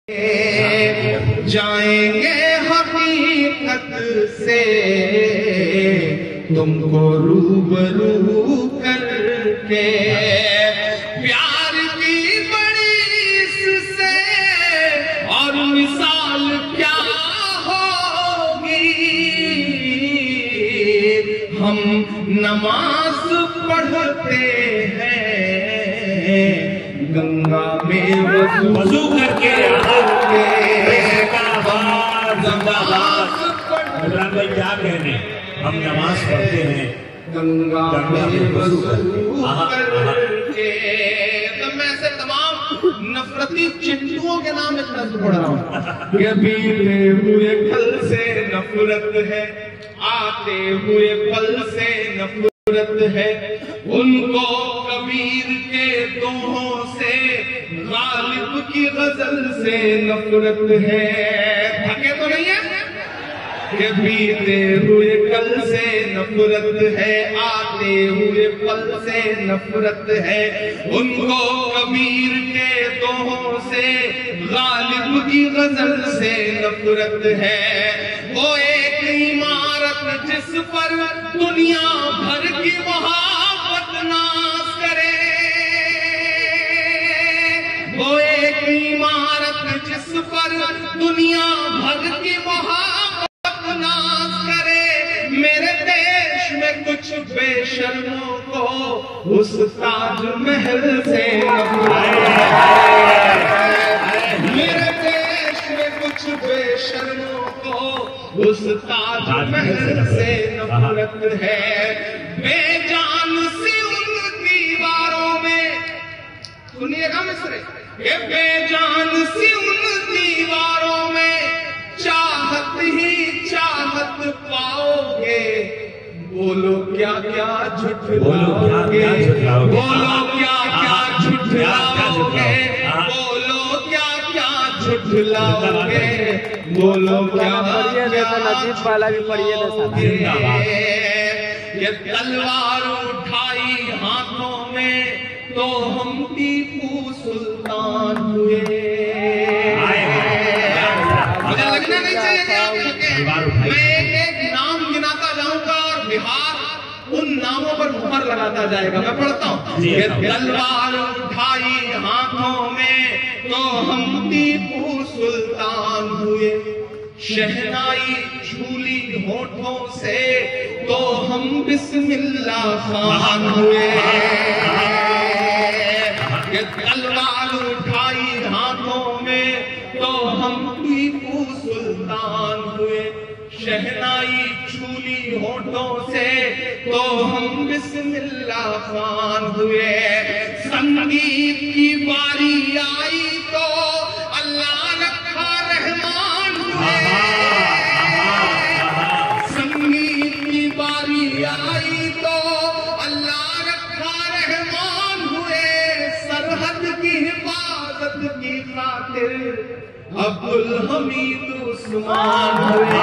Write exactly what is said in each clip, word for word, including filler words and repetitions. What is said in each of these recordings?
जाएंगे हकीकत से तुमको रूबरू करके, प्यार की बड़ी इससे और मिसाल क्या होगी। हम नमाज पढ़ते हैं गंगा में वजू करके, भाई क्या कहने, हम नमाज पढ़ते हैं गंगा में वजू करके। तो मैं ऐसे तमाम नफरती चिंटुओं के नाम एक नज़्म पढ़ रहा हूँ। ये बीते हुए कल से नफरत है, आते हुए पल से नफरत है, उनको कबीर के दोहों से गालिब की गजल से नफरत है। थके तो नहीं है कि बीते हुए कल से नफरत है, आते हुए पल से नफरत है, उनको कबीर के दोहों से गालिब की गजल से नफरत है। वो एक इमारत जिस पर दुनिया भर की मोहब्बत नाज करे, वो एक इमारत जिस पर दुनिया भर की मोहब्बत नाज करे। मेरे देश में कुछ बेशर्मों को उस ताजमहल से नफरत है, मेरे देश में कुछ बेशर्मों को उस ताजमहल से नफरत है। बेजान सी उन दीवारों में, सुनिएगा मिस्रे, ये बेजान सी उन दीवारों में चाहत ही चाहत पाओगे। बोलो क्या क्या झुठलाओगे, बोलो क्या क्या झुठलाओगे, बोलो क्या क्या झुठलाओगे, बोलो क्या क्या नजीब वाला भी पढ़िए। ये तलवार उठाई हाथों में तो हम टीपू सुल्तान हुए। मुझे लगना नहीं चाहिए कि आप थके। मैं एक एक नाम गिनाता जाऊंगा और बिहार उन नामों पर मुहर लगाता जाएगा। मैं पढ़ता हूँ। ये तलवार उठाई हाथों में तो हम टीपू सुल्तान हुए, शहनाई झूली होठों से तो हम बिस्मिल्लाह खान हुए। ये तलवार उठाई हाथों में तो हम टीपू सुल्तान हुए, शहनाई झूली होठों से तो हम बिस्मिल्लाह खान हुए। संगीत की बारी आई तो अल्लाह रखा रहमान हुए, संगीत की बारी आई तो अल्लाह रखा रहमान हुए। सरहद की हिफाजत की खातिर अब्दुल हमीद उस्मान हुए।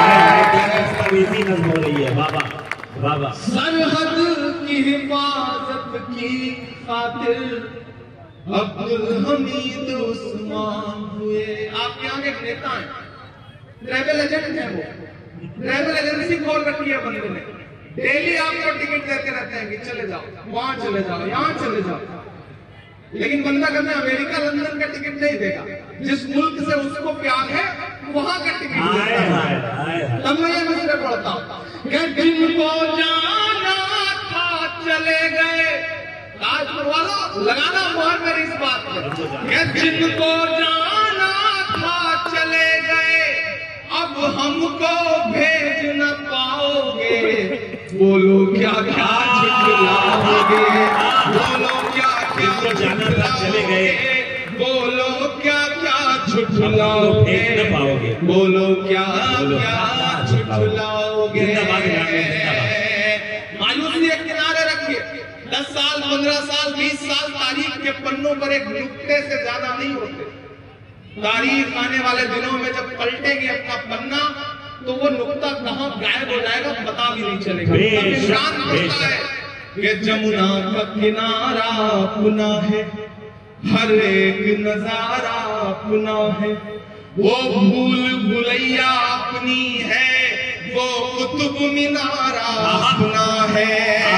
बाबा बाबा सरहद की हिफाजत की खातिर अब्दुल हमीद उस्मान हुए। आपके यहाँ एक नेता है, ट्रैवल एजेंट है, वो ट्रैवल एजेंसी खोल रखी है बंदे ने। डेली आपको टिकट देते रहते हैं कि चले जाओ, वहां चले जाओ, यहाँ चले जाओ, लेकिन बंदा कहते हैं अमेरिका लंदन का टिकट नहीं देगा। जिस मुल्क से उसको प्यार है वहां का टिकट देता है। तब मैं ये मसले पढ़ता हूँ कि जिनको जाना था चले गए। ताजपुर वालों लगाना मोहर मेरी इस बात पर, जिनको जाना था चले गए, अब हमको भेज न पाओगे। बोलो क्या क्या झुठलाओगे, बोलो क्या क्या जाना था चले गए, बोलो क्या क्या झुठलाओगे, पाओगे, बोलो क्या क्या झुठलाओगे। मायूसी एक किनारे रखिए। दस साल, पंद्रह साल, बीस साल तारीख के पन्नों पर एक नुक्ते से ज्यादा नहीं होते। तारीख आने वाले दिनों में जब पलटेगी अपना पन्ना तो वो नुक्ता कहाँ गायब हो जाएगा पता भी नहीं चलेगा। निशान होता है कि जमुना का किनारा अपना है, हर एक नजारा अपना है, वो भूल भुलैया अपनी है, वो कुतुब मीनारा अपना है।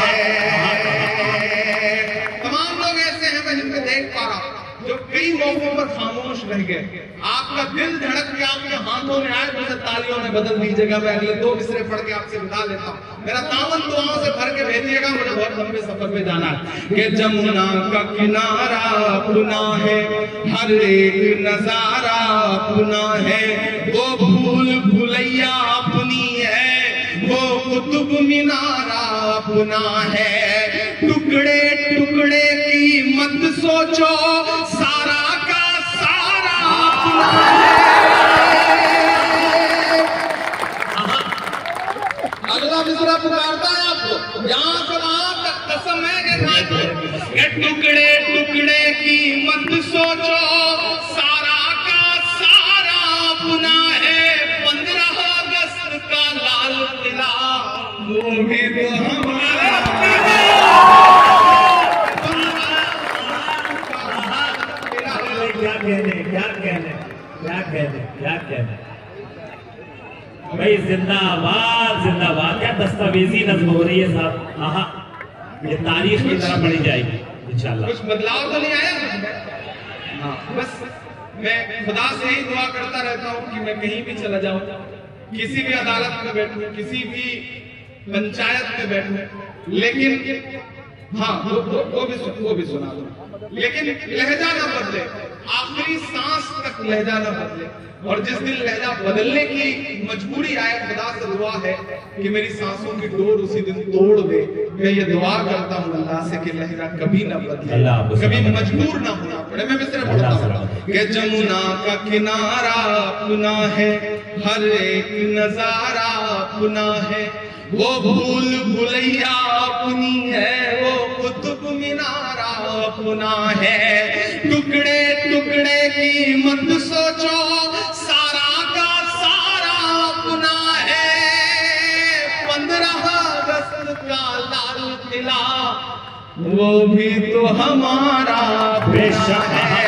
तमाम लोग ऐसे हैं मैं जिनमें देख पा रहा हूं जो कई मौकों पर खामोश रह गए। आपका दिल धड़क के आपके हाथों में आए, मुझे तालियों ने बदल दीजिएगा। मैं अगले दो मिसरे पढ़ के आपसे विदा लेता हूं। मेरा दामन दुआओं से भर के भेजिएगा, मुझे बहुत लंबे सफर पे जाना है। कि जमुना का किनारा अपना है, हर एक नजारा अपना है, वो भूल भुलैया अपनी है, वो कुतुब मीनारा अपना है। टुकड़े टुकड़े की मत सोचो, सारा का सारा अपना है। अगला मिसरा पुकारता है आपको, यहाँ से वहां तक कसम है कि टुकड़े टुकड़े की मत सोचो, सारा का सारा अपना है। पंद्रह अगस्त का लाल किला वो भी तो हमारा। क्या कहने क्या कहने क्या कहने क्या कहने भाई, जिंदाबाद जिंदाबाद। क्या दस्तावेजी नज्म हो रही है साहब। हाँ, ये तारीख की तरह पढ़ी जाएगी इंशाल्लाह। कुछ बदलाव तो नहीं आया मुझमें। हाँ, बस मैं खुदा से ही दुआ करता रहता हूँ कि मैं कहीं भी चला जाऊँ, किसी भी अदालत में बैठूं, किसी भी पंचायत में बैठूं, लेकिन हाँ वो, वो, वो भी वो भी सुना दो, लेकिन लहजा ना बदले, आखिरी सांस तक लहजा ना बदले। और जिस दिन लहजा बदलने की मजबूरी आए, खुदा से दुआ है कि मेरी सांसों की डोर उसी दिन तोड़ दे। मैं ये दुआ करता हूँ अल्लाह से कि लहजा कभी ना बदले, कभी मजबूर ना होना पड़े। मैं मिसरे पढ़ता हूँ कि जमुना का किनारा अपना है, हर एक नजारा अपना है, वो भूल भुलैया अपनी है, वो कुतुब मीनारा अपना है। टुकड़े टुकड़े की मत सोचो, सारा का सारा अपना है। पंद्रह अगस्त का लाल किला वो भी तो हमारा बेशक है।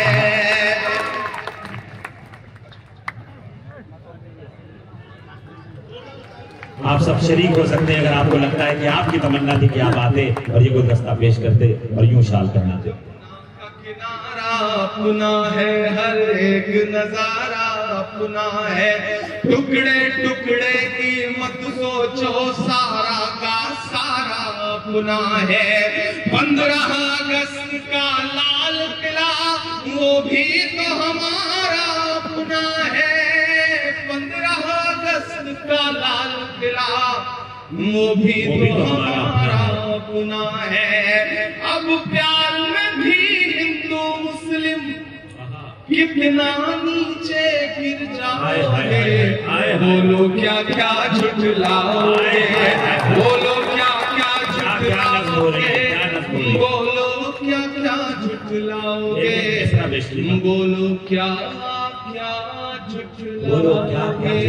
आप सब शरीक हो सकते हैं अगर आपको लगता है कि आपकी तमन्ना थी कि आप आते और ये गुलदस्ता पेश करते और यूं शाल पहनाते। किनारा अपना है, हर एक नजारा अपना है। टुकड़े टुकड़े की मत सोचो, सारा का सारा अपना है। पंद्रह अगस्त का लाल किला वो भी तो हमारा अपना है। पंद्रह अगस्त का लाल किला वो भी तो हमारा अपना है। अब प्यार में भी हिंदू मुस्लिम कितना नीचे गिर जाओगे, बोलो क्या क्या झुठलाओगे, बोलो क्या क्या झुठलाओगे, बोलो क्या क्या झुठलाओगे, बोलो क्या क्या झुठलाओगे।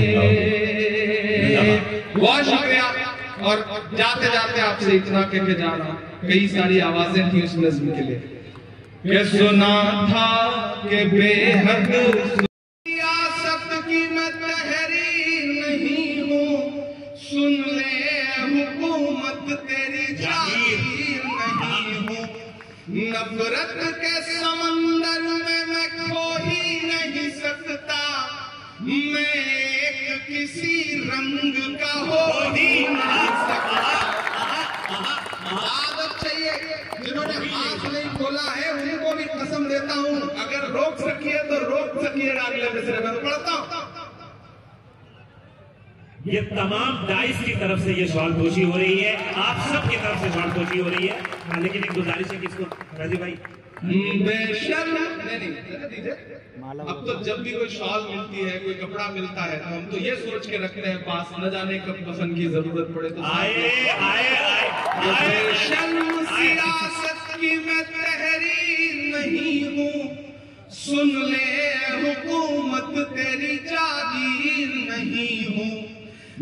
बहुत शुक्रिया। और जाते जाते आपसे इतना कह के जा रहा हूं, कई सारी आवाजें थी उस नज्म के लिए कि सुना था कि बेहद सियासत की मैं तहरीर नहीं हूँ, सुन ले हुकूमत तेरी जागीर नहीं हूँ। नफरत के समंदर में मैं खो ही नहीं सकता, मैं एक किसी रंग का हो ही नहीं सकता। आदत चाहिए, जिन्होंने हाथ नहीं खोला है उनको भी कसम देता हूं, अगर रोक सकिए तो रोक सकिएगा। अगले मिसरे में पढ़ता हूं। ये तमाम डाइस की तरफ से ये शॉल पोशी हो रही है, आप सब की तरफ से शॉल पोशी हो रही है। लेकिन एक गुजारिश है कि इसको राजी भाई बेशक नहीं दीजिए। अब तो जब भी कोई शॉल मिलती है, कोई कपड़ा मिलता है, तो हम तो ये सोच के रखते हैं पास, न जाने कब कफन की जरूरत पड़े तो आए आए आए। सियासत की मैं तहरीर नहीं हूँ, सुन ले हुकूमत तेरी जागीर नहीं हूँ।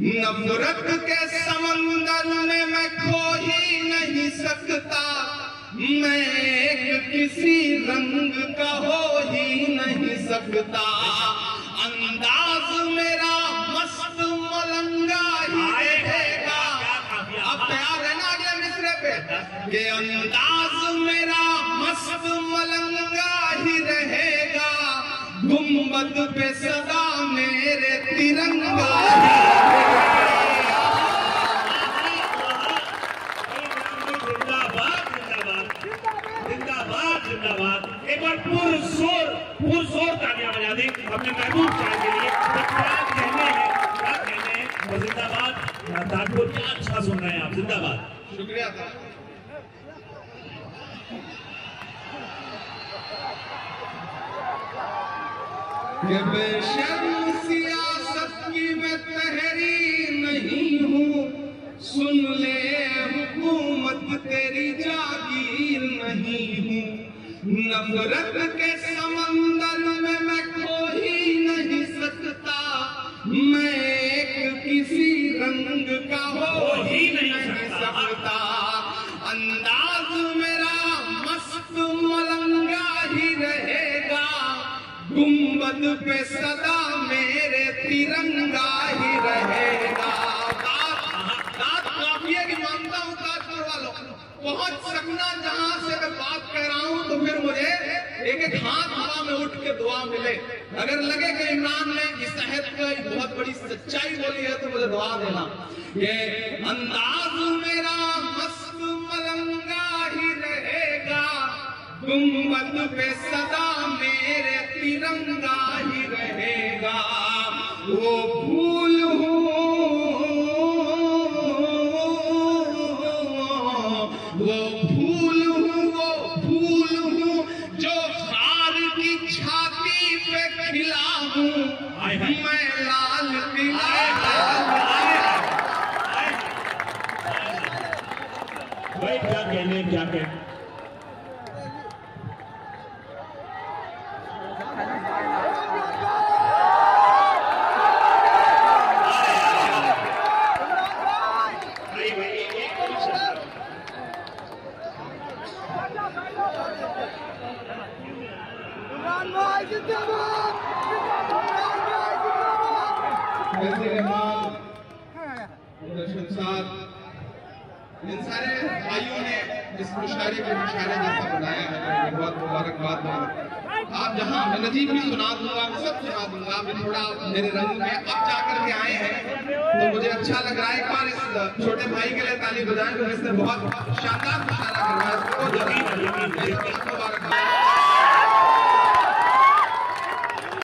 नफरत के समंदर में मैं खो ही नहीं सकता, मैं एक किसी रंग का हो ही नहीं सकता, अंदाज मेरा मस्त मलंगा ही रहेगा। अब तैयार रहना अगले मिसरे पे कि अंदाज मेरा मस्त मलंगा ही रहेगा, गुंबद पे सदा मेरे तिरंगा जिंदाबाद। एक बार पुरजोर पुरजोर तालियां बजा दें अपने महबूब शायर के लिए। क्या कहने हैं, क्या कहने हैं और जिंदाबाद ताजपुर क्या अच्छा सुन रहे हैं आप, जिंदाबाद। शुक्रिया था। बेशर्म सियासत की मैं तहरी नहीं हूँ, सुन ले हुकूमत तेरी जागीर नहीं हूँ, नफरत के समंदर में मैं खो ही नहीं सकता, मैं एक किसी रंग का हो ही नहीं सकता, अंदाज मेरा मस्त मलंगा ही रहेगा, गुंबद पे सदा मेरे तिरंगा ही रहेगा। बात काफी है कि मानता हूँ ताजपुर वालों, पहुंच सकना जहां से मैं बात कर रहा हूं तो फिर मुझे एक एक हाथ हवा में उठ के दुआ मिले। अगर लगे कि इमरान ने इस तहत का बहुत बड़ी सच्चाई बोली है तो मुझे दुआ देना। ये अंदाज मेरा मस्त मलंगा ही रहेगा, गुंबद पे सदा मेरे तिरंगा ही रहेगा, वो फूल हूँ वो फूल हूँ वो फूल हूँ जो खार की छाती पे खिला हूँ, मैं लाल किला भाई क्या कहने क्या कहने इन सारे भाइयों ने इस मुशायरे को मुशायरे जैसा बनाया है, बहुत मुबारकबाद दूंगा। आप जहाँ मैं नजीब भी सुना दूंगा, सब सुना दूंगा। आप थोड़ा मेरे रंग में अब जाकर के आए हैं तो मुझे अच्छा लग रहा है। एक बार इस छोटे भाई के लिए ताली बजाएं, तो इसने बहुत शानदार मुशायरा करवाया, मुबारकबाद।